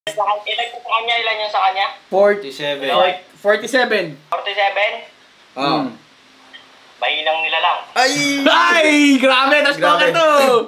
Ilan po sa kanya? Ilan yung sa kanya? 47. 47. 47? Oh. Bahilang nila lang. Ay! Grabe! Tapos Grabe. to!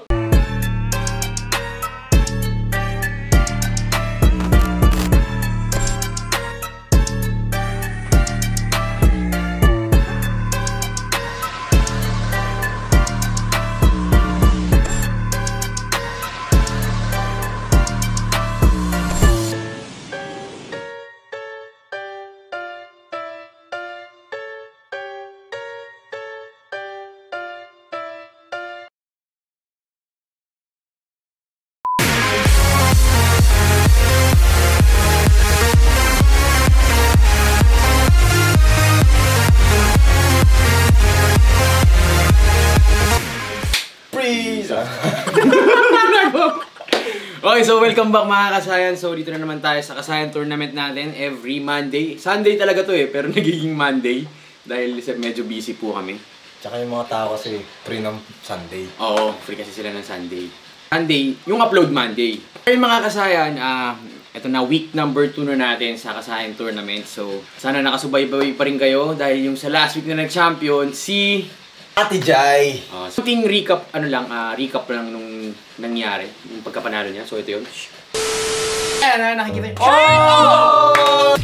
Okay, so welcome back mga kasayan. So dito na naman tayo sa kasayan tournament natin every Monday. Sunday talaga to pero nagiging Monday dahil medyo busy po kami. Tsaka yung mga tao kasi free ng Sunday. Oo, free kasi sila ng Sunday. Sunday, yung upload Monday. Ayun mga kasayan, ito na week number 2 na natin sa kasayan tournament. So sana nakasubaybay pa rin kayo dahil yung sa last week na nag-champion si Ate Jai! Something recap, recap lang nung nangyari, yung pagkapanalo niya. So ito yun. Ayan, nakikita yun. Oh!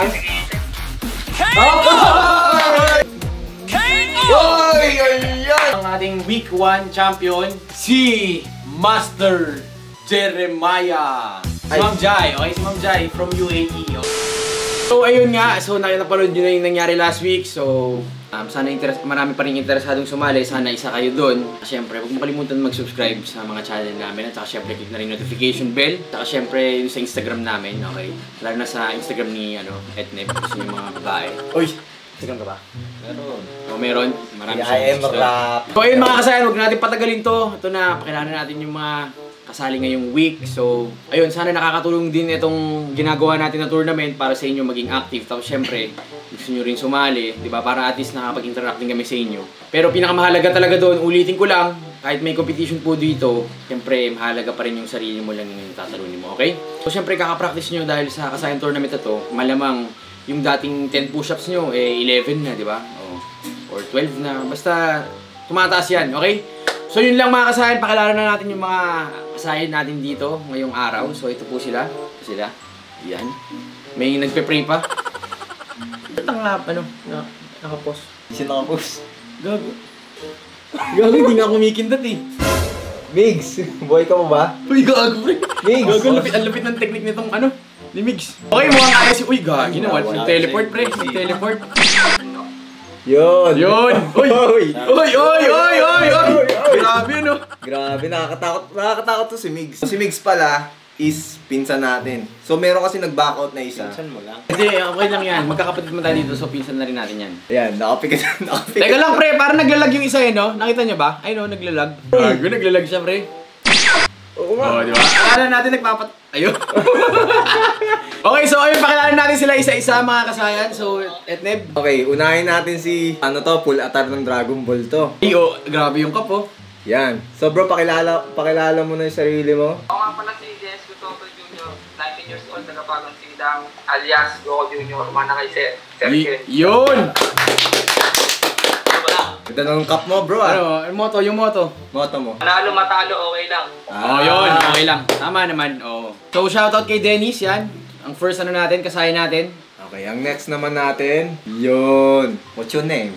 Ang ating week 1 champion, si Master Jeremiah. Si Ma'am Jai, okay? Si Ma'am Jai from UAE. Okay? So ayun nga, so napanood nyo na yung nangyari last week. So sana marami pa rin interesadong sumali. Sana isa kayo doon. Siyempre, huwag mo kalimutan mag-subscribe sa mga channel namin. At saka siyempre, click na rin notification bell. At saka siyempre, yung sa Instagram namin, okay? Lalo na sa Instagram ni, Etneb. Gusto yung mga babae. Uy! Instagram ka ba? Meron. Meron. Marami I am rap. So ayun mga kasayan, huwag natin patagalin to. Ito na, pakilala natin yung mga kasali ngayong week. So, ayun, sana nakakatulong din itong ginagawa natin na tournament para sa inyo maging active. Tapos syempre, gusto nyo rin sumali, di ba? Para at least nakapag-interact din kami sa inyo. Pero pinakamahalaga talaga doon, ulitin ko lang, kahit may competition po dito, syempre, mahalaga pa rin yung sarili mo lang yung tatalunin mo, okay? So, syempre, kakapractice nyo dahil sa kasayan tournament na to, malamang yung dating 10 push-ups nyo, 11 na, di ba? Or 12 na. Basta, tumataas yan, okay? So, yun lang mga kasayan, pakilala na natin yung mga kasayan natin dito ngayong araw. So, ito po sila. Yan. May nagpe-pray pa. Ba't ang nakapost? Sino nakapost? Gago. Gago, hindi nga kumikindat eh. Migs! Buhay ka mo ba? Uy, gago pre. Migs! Gago, ang lapit ng technique nitong ni Migs. Okay, mukhang kaya si... Uy, gago, ginawa. Teleport pre, teleport. Yun! Uy! Grabe no? Grabe, nakakatakot to si Migs. Si Migs pala is pinsan natin. So meron kasi nag-backout na isa. Pinsan mo lang? Hindi, okay lang yan. Magkakapatid mo tayo dito, so pinsan na rin natin yan. Ayan, nakapikit. Teka lang pre, parang naglalag yung isa no? Nakita niyo ba? Ay no, naglalag. Gago, naglalag siya pre. Oo nga. Di ba? Akala natin Ayun. Okay, so ayun, pakilala natin sila isa-isa mga kasayan. So, Etneb. Okay, unahin natin si, full atar ng Dragon Ball to. Iyo, grabe yung cup Yan. So bro, pakilala mo na yung sarili mo. Ako nga pala si Jess Gutoto Jr., 19 years old, nagkapagang sidang alias Goku Jr., mana kay Sir Ken. Yun! Ito ng cup mo bro Yung moto. Moto mo. Manalo matalo, okay lang. Yun, okay lang. Tama naman, So, shoutout kay Dennis, yan. Ang first natin, kasayan natin. Okay, ang next naman natin, yun. What's your name?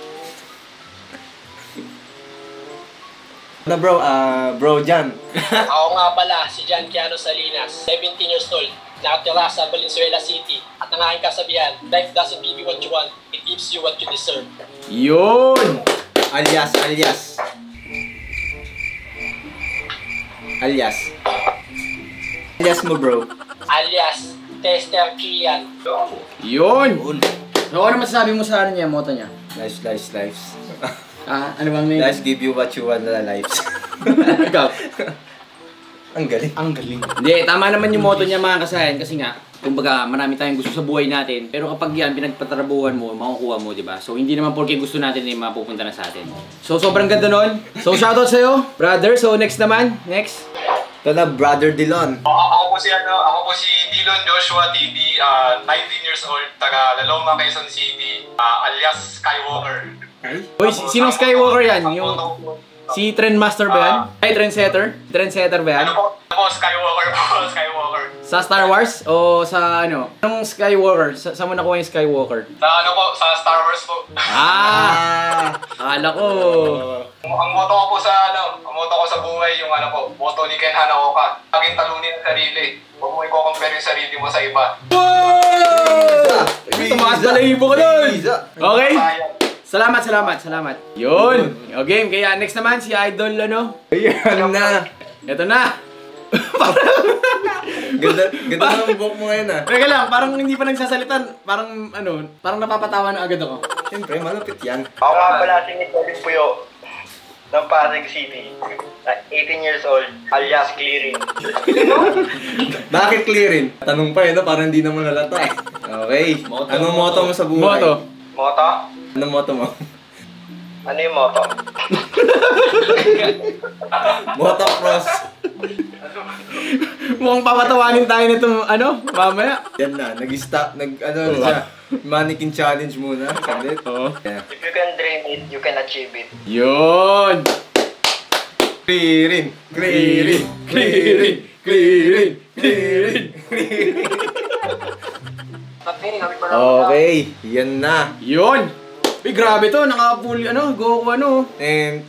Bro Jan. Ako nga pala, si Jan Keanu Salinas, 17 years old, nakatira sa Valenzuela City. At ang aking kasabihan, life doesn't give you what you want, it gives you what you deserve. Yun! Alias mo bro. Alias Tester Kian. Yun! So, ano masasabi mo sa niya, moto niya? Lives. Ano bang name? Lives give you what you want na lives. Ikaw? Ang galing. Hindi, tama naman yung motto niya mga kasayan kasi nga, kumbaga marami tayong gusto sa buhay natin. Pero kapag yan, pinagpatrabuhan mo, makukuha mo, di ba? So hindi naman porque gusto natin eh, mapupunta na sa atin. So sobrang ganda nun. So shoutout sa'yo, brother. So next naman, next. Ito na, Brother Dilon. Ako po si Dilon Joshua TD, 19 years old, taga Laloma, Quezon City, alias Skywalker. Uy, sinong Skywalker yan? Yung si Trendmaster ba yan? Ay, Trendsetter? Trendsetter ba yan? Ano po, Skywalker po, Skywalker. Sa Star Wars? O sa ano? Anong Skywalker? Saan mo nakuha yung Skywalker? Sa Star Wars po. Akala ko. Ang motto ko sa buhay, yung motto ni Ken Hanaoka, laging talunin ang sarili. Huwag mo i-compare yung sarili mo sa iba. Tumaas na lahibo ka nun! Okay? Salamat. Yun! O game, kaya next naman si Idol, Ayan na. Ito na! Ganda ng buhok mo ngayon Teka lang, parang hindi pa nagsasalitan. Parang napapatawa na agad ako. Siyempre, malapit yan. Ako nga pala si Nicolin Puyo ng Pasig City. 18 years old, alias Clearing. Bakit clearin? Tanong pa parang hindi naman halata. Okay. Anong motto mo sa buhay? Moto? Anong motto mo? Ano yung moto? Motocross. Mukhang papatawanin tayo nito, mamaya. Yan na, siya. Mannequin challenge muna. Saglit. Yeah. If you can dream it, you can achieve it. Yun! Clearin. Okay, yan na. Yun! Uy, grabe to, naka-full, Goku, Ten.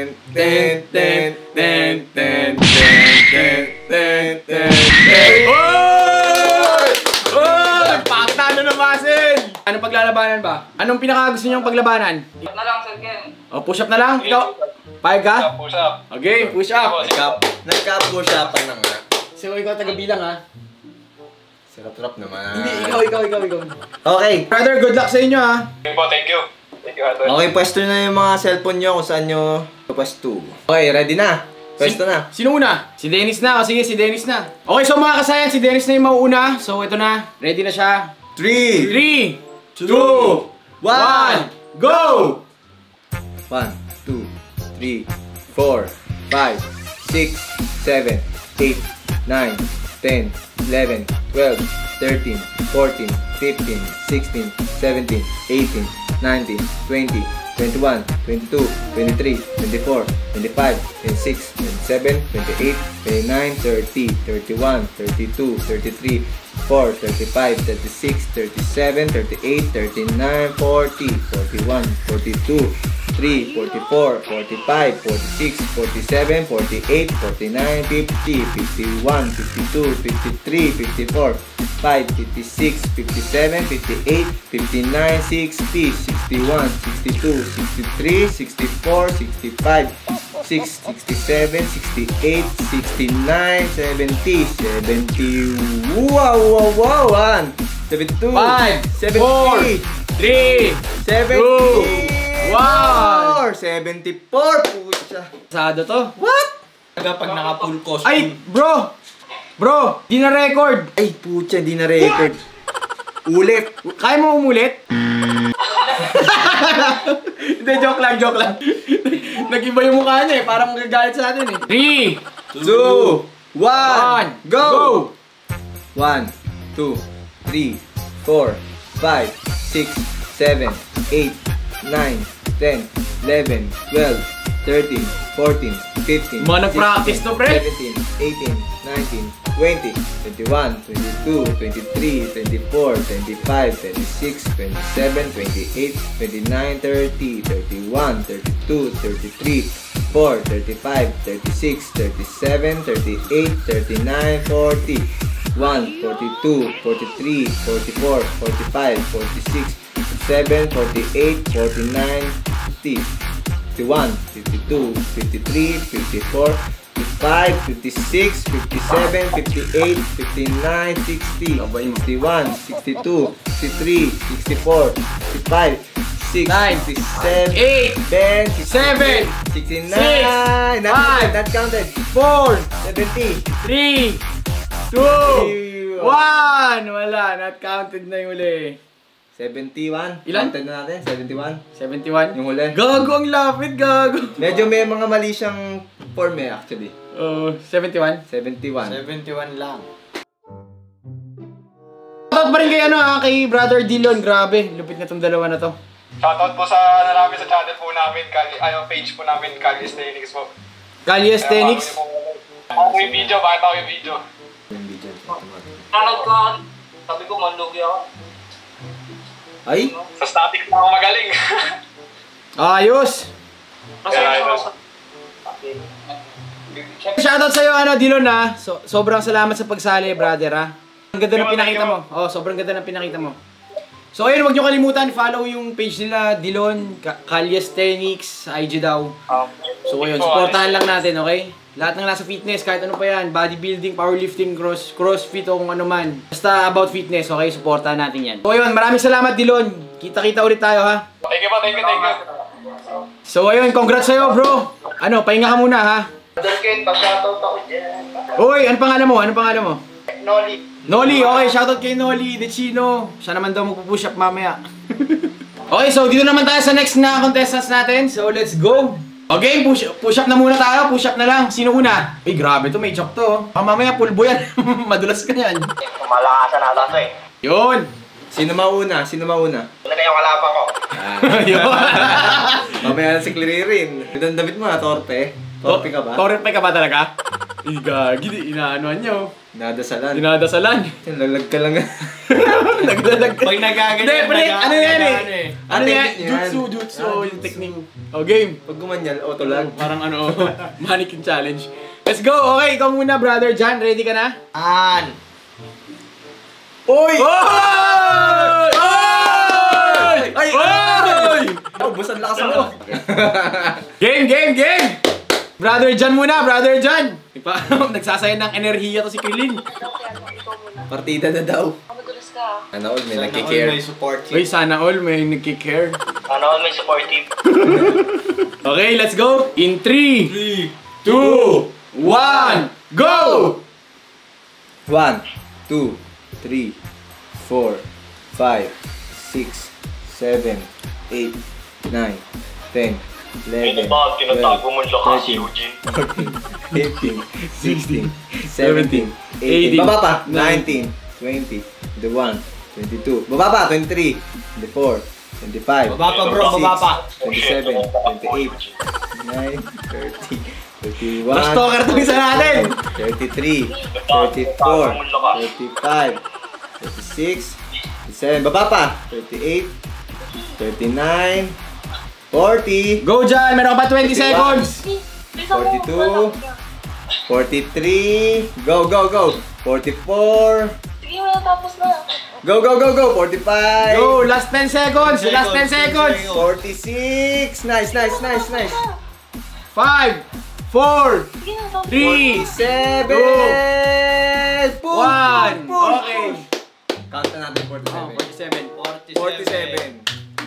Oy! Pakta na basin! Anong paglalabanan ba? Anong pinakagusto niyong paglabanan? Push up na lang, Sir Ken. Push up na lang? Ikaw? Payag ka? Push up. Okay, push up. Nagka-push-upan na nga. So, ikaw taga-bilang, ha? Sarap naman. Hindi, ikaw. Okay. Brother, good luck sa inyo, ha? Thank you. Okay, pwesto na yung mga cellphone nyo kung saan nyo pwesto. Okay, ready na. Pwesto na. Sino una? Si Dennis na. O sige, si Dennis na. Okay, so mga kasayan, si Dennis na yung mauuna. So, ito na. Ready na siya. 3, 3, 2, 1, go! 1, 2, 3, 4, 5, 6, 7, 8, 9, 10, 11, 12, 13, 14, 15, 16, 17, 18, 19, 20, 21, 22, 23, 24, 25, 26, 27, 28, 29, 30, 31, 32, 33, 4, 35, 36, 37, 38, 39, 40, 41, 42, 3, 44, 45, 46, 47, 48, 49, 50, 51, 52, 53, 54, 5, 56, 57, 58, 59, 60, 61, 62, 63, 64, 65, 6, 67, 68, 69, 70, 70, wow, 1, 72, 5, 70, 3, 70, 1. 74, pucha. Sado to. What? Kapag naka-full costume. Ay, bro, di na record. Ay, pucha, di na record. Ulit. Kaya mo umulit? Hindi, joke lang. Nag-iba yung mukha niya parang magagalit sa atin 3, 2, 1, go! 1, 2, 3, 4, 5, 6, 7, 8, 9, 10, 11, 12, 13, 14, 15, Mga nag-practice to, pre. 17, 18, 19, 20, 21, 22, 23, 24, 25, 26, 27, 28, 29, 30, 31, 32, 33, 4, 35, 36, 37, 38, 39, 40, 1, 42, 43, 44, 45, 46, 7, 48, 49, 50, 51, 52, 53, 54, 55, 56, 57, 58, 59, 60, 61, 62, 63, 64, 65, 6, 9, 67, 8, 10, 7, 69, not counted, 4, 70, 3, 2, 1. Wala, not counted na yung uli. 71. Ilan? Counted na natin, 71. 71? Yung huli. Gago, ang lapit, gago. Medyo may mga mali siyang form actually. 71? 71. 71 lang. Shoutout pa rin kay, kay Brother Dillon. Grabe, lupit na tong dalawa na to. Shoutout po sa namin sa channel po namin, page po namin, Calisthenics po. Calisthenics? Ako yung video, bakit ako yung video? Yung video. Anod ka, sabi ko manlugi ako. Ay? Sa static na ako magaling. Ayos! Kasi Shoutout sa'yo, Dillon, ha. Sobrang salamat sa pagsali, brother, ha. Ang ganda ng pinakita mo. Sobrang ganda ng pinakita mo. So, ayun, huwag nyo kalimutan, follow yung page nila, Dillon, Calisthenics, sa IG daw. So, ayun, supportahan lang natin, okay? Lahat ng nasa fitness, kahit ano pa yan, bodybuilding, powerlifting, crossfit, o kung ano man. Basta about fitness, okay? Supportahan natin yan. So, ayun, maraming salamat, Dillon. Kita-kita ulit tayo, ha? Thank you po, thank you. So, ayun, congrats sa'yo, bro. Pahinga ka muna, ha? Brother Ken, pa-shoutout ako dyan. Uy, anong pangalan mo? Anong pangalan mo? Noli. Noli, okay, shoutout kay Noli Decino. Siya naman daw magpupush up mamaya. Okay, so dito naman tayo sa next na contestants natin. So let's go. Okay, push up na muna tayo. Push up na lang. Sino una? Ay, grabe to, may chok to. Mamaya pulbo yan. Madulas ka yan. Malakasan natin to eh. Yun. Sino mauna? Sino mauna? Wala na yung kalaban ko. Yun. Mamaya na si Clarin. Ito damit mo torpe. Torpe ka ba? Torpe ka ba talaga? Gagi, inaanoan nyo. Dinadasalan. Dinadasalan. Lalag ka lang. Naglalag ka. Pag nagaganyan, Hindi, pre, ano yan eh? Ano yan? Technique yan. Jutsu, yung technique. O, game. Pag gumanyal, auto lag. Parang mannequin challenge. Let's go! Okay, ikaw muna, brother John. Ready ka na? Oy! Oy! Oy! Ay! Oy! Busan lakas mo. Game! Brother John muna, brother John. Nagsasayang ng enerhiya to si Krillin. Partida na daw. Madulas ka. Ano, may Sana all nagkikare. may support. Uy, sana all may nagkikare. Ano, may supportive. Okay, let's go. In 3, 2, 1, go! 1, 2, 3, 4, 5, 6, 7, 8, 9, 10, 11, 12, 13, 14, 15, 16, 17, 18, baba pa, 19, 20, 21, 22, baba pa, 23, 24, 25, Baba pa, bro, baba pa. 27, 28, 9, 30, 31, Mas talker to isa natin. 33, 34, 35, 36, 37, baba pa, 38, 39, 40, Go, John! Meron ka pa 20 seconds! 42, 43, go, 44, Sige mo na, tapos na. go, 45, Go! Last 10 seconds! Last 10 seconds! 46, nice. 5, 4, Sige na, tapos 3, 7, 1. Okay. Count na natin 47. 47.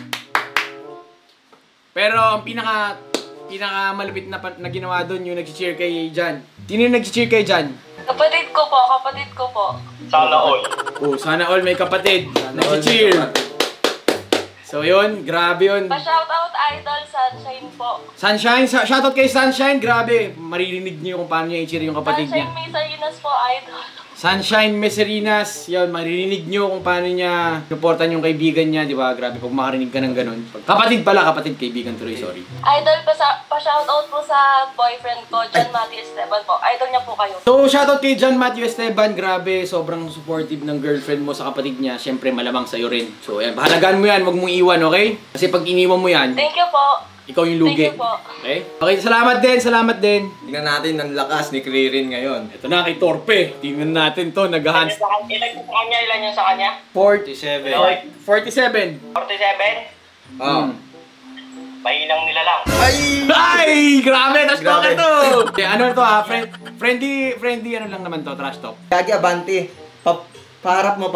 Pero ang pinaka malupit na ginawa doon yung nag-cheer kay Jan. Sino yung nag-cheer kay Jan? Kapatid ko po. Sana all. Oh, sana all may kapatid. Nag-cheer. So yun, grabe yun. Pa-shoutout idol, Sunshine po. Sunshine, shoutout kay Sunshine, grabe. Maririnig niyo kung paano niya i-cheer yung kapatid niya. Sunshine May Salinas po, idol. Sunshine Meserinas, yun, maririnig nyo kung paano niya supportan yung kaibigan niya, di ba? Grabe, pag makarinig ka ng ganun. Kapatid, kaibigan tuloy, sorry. Idol, pa-shoutout po sa boyfriend ko, John Matthew Esteban po. Idol niya po kayo. So, shoutout kay John Matthew Esteban, grabe, sobrang supportive ng girlfriend mo sa kapatid niya. Siyempre, malamang sa'yo rin. So, ayan, bahalagaan mo yan, wag mong iwan, okay? Kasi pag iniwan mo yan, Thank you po. ikaw yung lugi. Thank you po. Okay? Okay, salamat din. Tingnan natin ang lakas ni Clarin ngayon. Ito na kay Torpe. Tingnan natin to, nag-hands. Ilan yung sa kanya? 47. 47. 47? Oh. Mahinang nila lang. Ay! Grabe! Trash talker Grabe. to! Okay, ano to ha? Friendly ano lang naman to, trash talk. Gagi Abante. Paharap mo.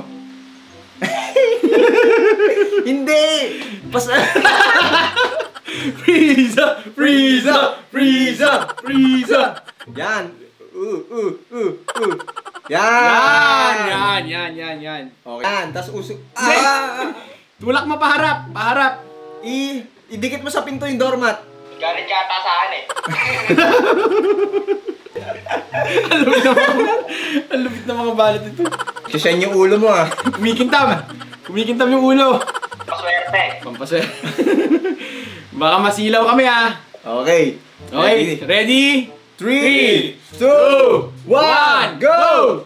Hindi! Freeza! Yan! Yan! Yan. Okay. Yan, tas usok. Tulak mo paharap. Idikit mo sa pinto yung doormat. Galit ka ata sa akin eh. Ang lupit na mga balat ito. Kasi yung ulo mo ah. Kumikintam yung ulo. Paswerte. Pampaswerte. Baka masilaw kami ah. Okay. Ready? 3, 2, 1, go!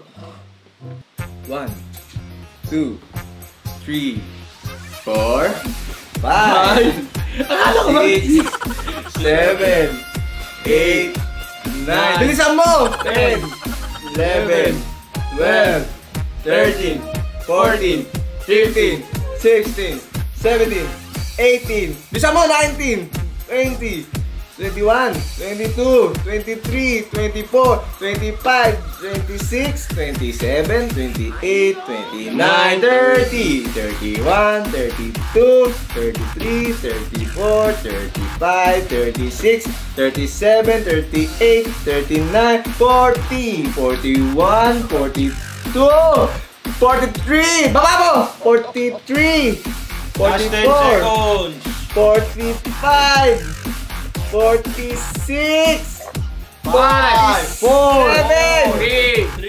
1, 2, 3, 4, 5, Akala ko ba? 6, 7, 8, 9. Bilisan mo! 10, 11, 12, 13, 14, 15, 16, 17, 18. Bilisan mo! 19, 20, 21, 22, 23, 24, 25, 26, 27, 28, 29, 30, 31, 32, 33, 34, 35, 36, 37, 38, 39, 40, 41, 42, 43! Baba mo! 43, 44, 45, 46, 5, 4, 7, 3,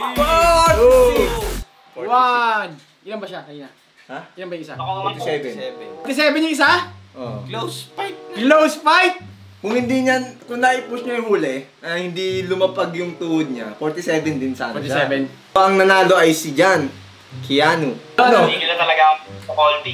4, 1. Ilan ba siya kanina? Ha? Ilan ba yung isa? 47. 47 yung isa? Oh. Close fight. Close fight? Kung hindi niya, kung nai-push niya yung huli, hindi lumapag yung tuhod niya, 47 din sana siya. 47. So, ang nanalo ay si Jan Keanu. Ano? Tigil na talaga ako sa Colby.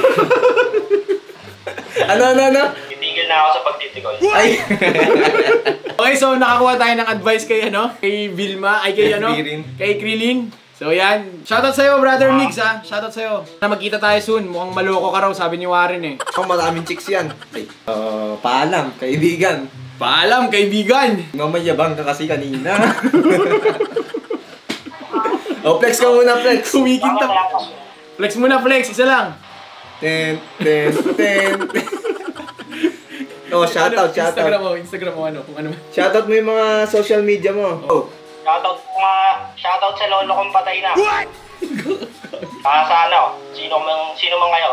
Ano? Titigil na ako sa pagtitikol. Ay! Okay, so nakakuha tayo ng advice kay kay Vilma, kay Krilin. So yan, shoutout sa'yo brother Migs ha, shoutout sa'yo. Na magkita tayo soon, mukhang maloko ka raw, sabi ni Warren eh. Maraming chicks yan. Paalam, kaibigan. Paalam, kaibigan! Mamayabang ka kasi kanina. Flex ka muna, flex. Kumikinta. Flex muna, flex, isa lang. Ten. Oh, shoutout. Instagram mo kung ano. Shoutout mo yung mga social media mo. Oh. Shoutout sa lolo kong patay na. What? Sa sino man kayo.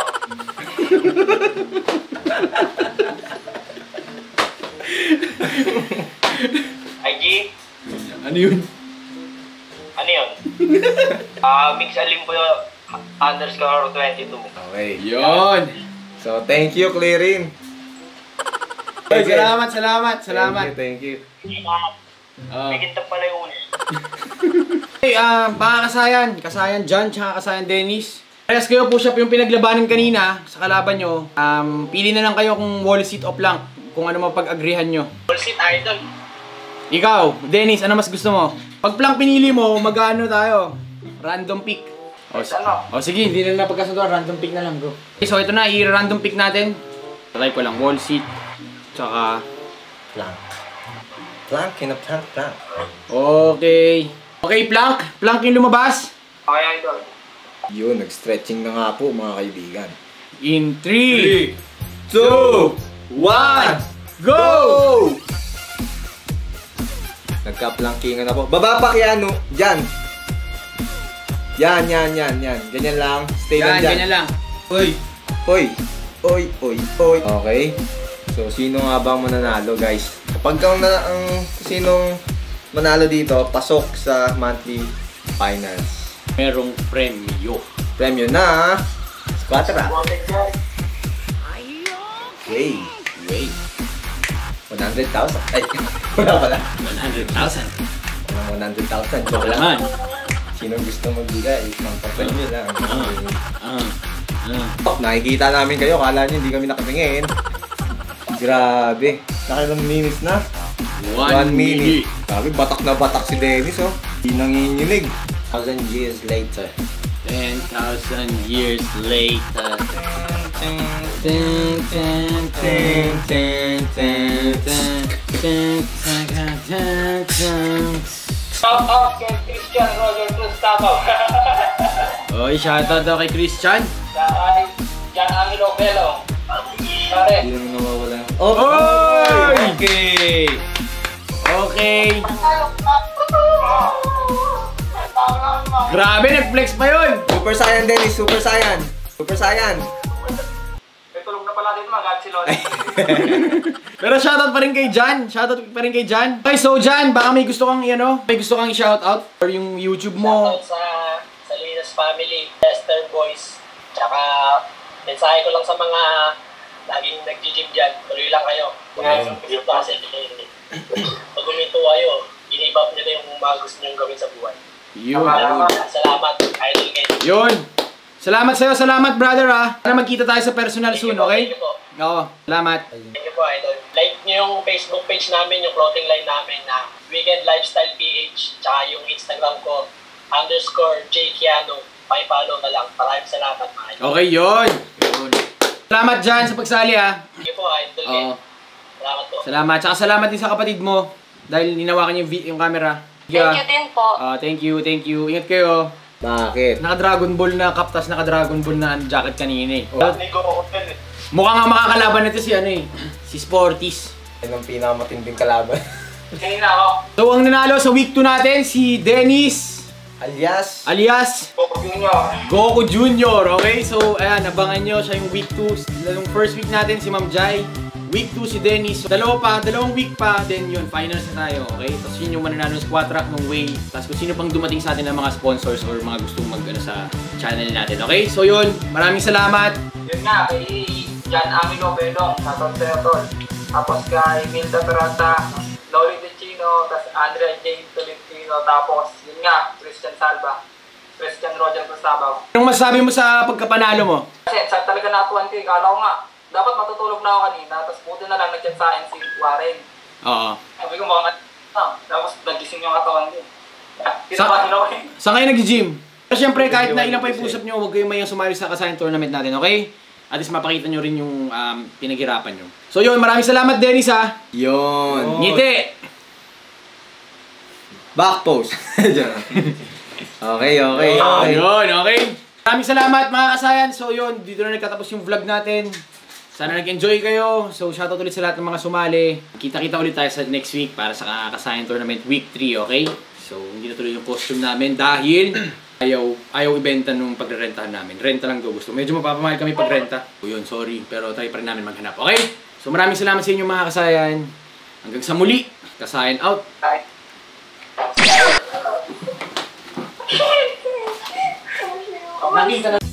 IG? Ano yun? Mix Alimpuyo _22. Okay. Yun! So, thank you, Clearin. Salamat. Thank you. May kintab pala yung uli. Hey, baka kasayan John, tsaka kasayan Dennis. Parehas kayo push up yung pinaglabanan kanina sa kalaban nyo. Pili na lang kayo kung wall sit o plank, kung ano mapag-agrihan nyo. Wall sit, idol. Ikaw, Dennis, ano mas gusto mo? Pag plank pinili mo, mag-ano tayo? Random pick. O sige, hindi na napagkasunduan, random pick na lang, bro. Okay, so ito na, i-random pick natin. Try ko lang, wall sit, tsaka Plank. Okay. Okay, plank. Plank yung lumabas. Okay, idol. Yun, nag-stretching na nga po, mga kaibigan. In 3, 2, 1, go! Nagka-plankingan na po. Baba pa Keanu. Diyan. Yan. Ganyan lang. Stay lang dyan. Ganyan lang. Oy. Okay. So, sino nga ba ang mananalo, guys? Kapag sinong manalo dito, pasok sa monthly finals. Merong premyo. Premyo na Squatra. Wait. 100,000. Ay, wala pala. 100,000. Walang 100,000. Joke lang. Naman. Sinong gusto magbigay? Magpa-premyo lang. Ah. Nakikita namin kayo. Kala nyo hindi kami nakatingin. Grabe. Nakailang minutes na? 1 minute. Grabe, batak na batak si Dennis, oh. Hindi nanginginig. 1,000 years later. 10,000 years later. Shout out kay Christian Roger Cruz-Tabaw. Oy, shoutout daw kay Christian. Jan Angelo Belo. Pare. Hindi naman nawawala. Okay. Grabe, nag-flex pa yun! Super Saiyan, Dennis. Super Saiyan. Super Saiyan. May tulog na pala dito, mga si Lolo. Pero shoutout pa rin kay Jan. Shoutout pa rin kay Jan. Okay, so Jan, baka may gusto kang may gusto kang i-shoutout or yung YouTube mo. Shoutout sa Salinas family, Lester Boys. Tsaka mensahe ko lang sa mga laging nag-gym dyan. Tuloy lang kayo. Pag huminto kayo, ginibap nyo na yung mga gusto nyo gawin sa buhay. Yun. Salamat, idol ngayon. Yun. Salamat sa'yo. Salamat, brother, ha. Sana magkita tayo sa personal soon, okay? Thank you po. Oo. Salamat. Thank you po, idol. Like nyo yung Facebook page namin, yung clothing line namin na Weekend Lifestyle PH. Tsaka yung Instagram ko, _JKiano. Pakipollow na lang. Maraming salamat, mga idol. Okay, yun. Salamat dyan sa pagsali, ha. Thank you po, idol ngayon. Salamat po. Salamat. Tsaka salamat din sa kapatid mo. Dahil ninawakan yung camera. Thank you din po. Thank you. Ingat kayo. Bakit? Naka-Dragon Ball na cup, tas naka-Dragon Ball na jacket kanina, eh. Nico Hotel eh. Mukha nga makakalaban nito si Sporties. Yan ang pinakamatinding kalaban. Kanina ako. So, ang nanalo sa week 2 natin, si Dennis. Alias Goku Jr. Okay, so ayan, abangan nyo siya yung week 2. Yung first week natin si Ma'am Jai, week 2 si Dennis. So, dalawang week pa, then yun, finals na tayo. Okay, tapos yun yung mananalo ng squat rack ng way. Tapos kung sino pang dumating sa atin ng mga sponsors or mga gustong sa channel natin. Okay, so yun, maraming salamat. Yun nga, kay Jan Amino Belong, shoutout sa'yo tol. Tapos kay Milda Peralta, Loli De Chino, tapos Andrea Jane Tolentino, tapos yun nga, Christian Salva, Christian Roger Gustavao. Anong masasabi mo sa pagkapanalo mo? Kasi sa talaga natuwan ko, kala ko nga, dapat matutulog na ako kanina, tapos buti na lang nag-chat sa akin si Warren. Oo. Sabi ko mukhang tapos nagising yung katawan ko. Kinabahin ako eh. Saan kayo nag-gym? Pero syempre, kahit na ilang pa yung pusap nyo, huwag kayong mayang sumali sa kasayan tournament natin, okay? At least mapakita nyo rin yung pinaghirapan nyo. So yun, maraming salamat Dennis, ha? Yun. Ngiti! Back pose. Okay. Yun, okay. Maraming salamat mga kasayan. So yun, dito na nagtatapos yung vlog natin. Sana nag-enjoy kayo. So shoutout ulit sa lahat ng mga sumali. Kita-kita ulit tayo sa next week para sa kasayan tournament week 3, okay? So hindi na tuloy yung costume namin dahil ayaw ibenta nung pagrerentahan namin. Renta lang daw gusto. Medyo mapapamahal kami pagrenta. O yun, sorry. Pero try pa rin namin maghanap, okay? So maraming salamat sa inyo mga kasayan. Hanggang sa muli. Kasayan out. Nakita na